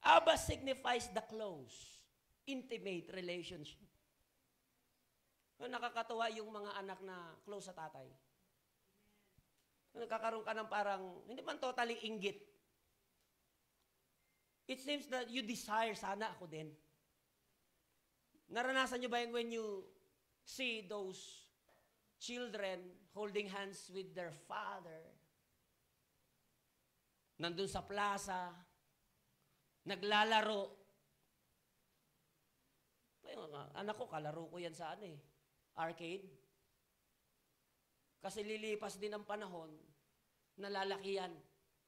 Abba signifies the close, intimate relationship. Nakakatuwa yung mga anak na close sa tatay. Nagkakaroon ka ng parang, hindi man totally inggit. It seems that you desire, sana ako din. Naranasan nyo ba yung when you see those children holding hands with their father, nandun sa plaza, naglalaro. Anak ko, kalaro ko yan sa arcade. Kasi lilipas din ang panahon, nalalaki yan.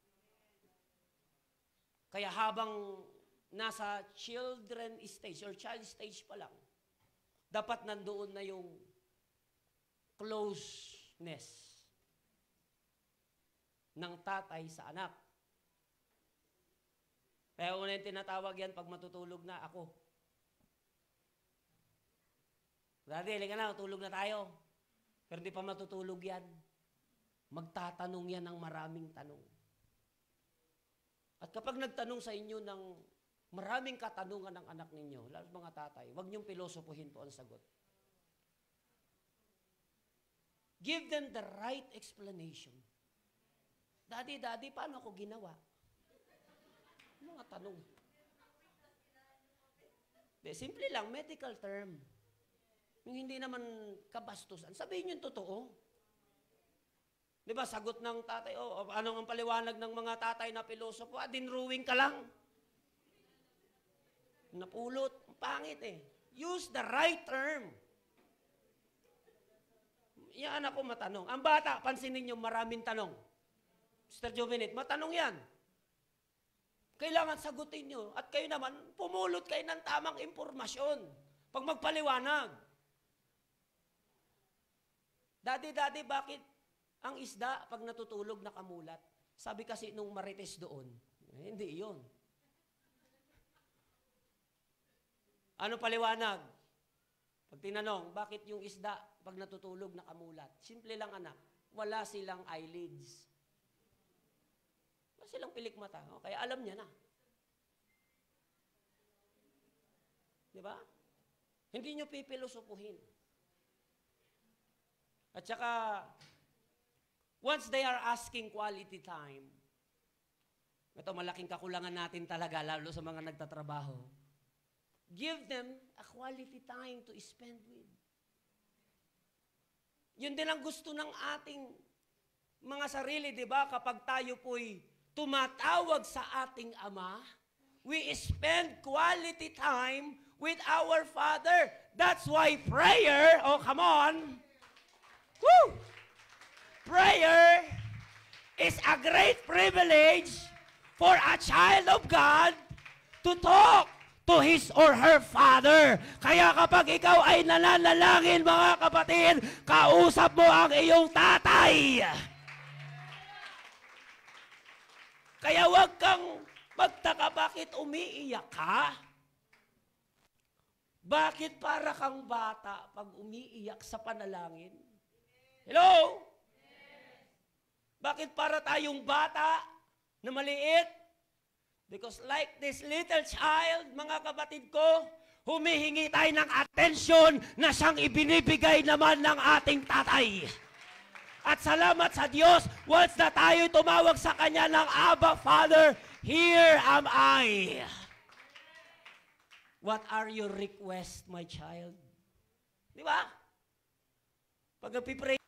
Kaya habang nasa children stage or child stage pa lang, dapat nandoon na yung closeness ng tatay sa anak. Kaya una yung tinatawag yan pag matutulog na ako. Daddy, halika na, tulog na tayo. Pero di pa matutulog yan. Magtatanong yan ng maraming tanong. At kapag nagtanong sa inyo ng maraming katanungan ng anak ninyo, lalo mga tatay, huwag niyong pilosopuhin po ang sagot. Give them the right explanation. Daddy, paano ako ginawa? Mga tanong. Simple lang, medical term. Yung hindi naman kabastusan, sabihin yung totoo. Di ba, sagot ng tatay, anong ang paliwanag ng mga tatay na pilosopo? Dinruwing ka lang. Napulot, pangit Use the right term. Yan ako matanong. Ang bata, pansinin niyo, maraming tanong. Mr. Jovenet, matanong yan. Kailangan sagutin niyo. At kayo naman, pumulot kayo ng tamang impormasyon. Pag magpaliwanag. Daddy, bakit ang isda pag natutulog nakamulat? Sabi kasi nung marites doon, hindi iyon. Ano paliwanag? Pag tinanong, bakit yung isda pag natutulog nakamulat? Simple lang anak, wala silang eyelids. Wala silang pilikmata. Kaya alam niya na. Di ba? Hindi nyo pipilosopuhin. At saka, once they are asking quality time, ito malaking kakulangan natin talaga, lalo sa mga nagtatrabaho, give them a quality time to spend with. Yun din ang gusto ng ating mga sarili, di ba? Kapag tayo po'y tumatawag sa ating Ama, we spend quality time with our Father. That's why prayer, come on, woo! Prayer is a great privilege for a child of God to talk to his or her father. Kaya kapag ikaw ay nananalangin, mga kapatid, kausap mo ang iyong tatay. Kaya huwag kang magtaka bakit umiiyak ka. Bakit para kang bata pag umiiyak sa panalangin? Hello? Bakit para tayong bata na maliit? Because like this little child, mga kapatid ko, humihingi tayo ng atensyon na siyang ibinibigay naman ng ating tatay. At salamat sa Diyos, once na tayo tumawag sa Kanya ng Abba, Father, here am I. What are your requests, my child? Di ba? Pag nagpipray